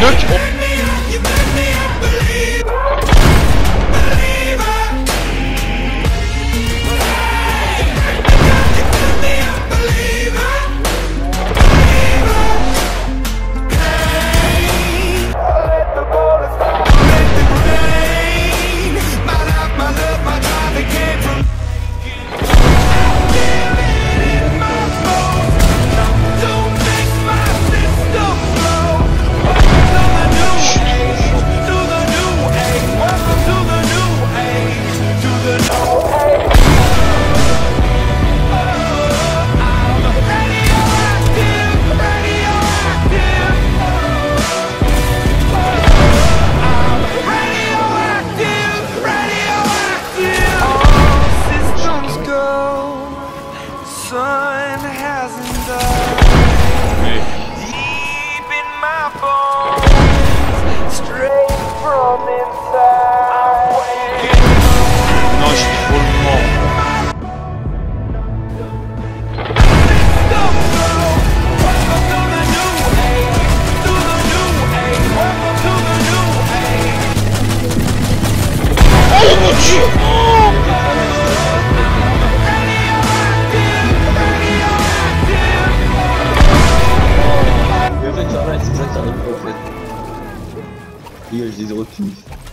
Sun hasn't died deep in my bones, straight from inside. Non, je suis trop mort. Oh mon Dieu! C'est ça qui arrive en fait. Et je les ai retenus.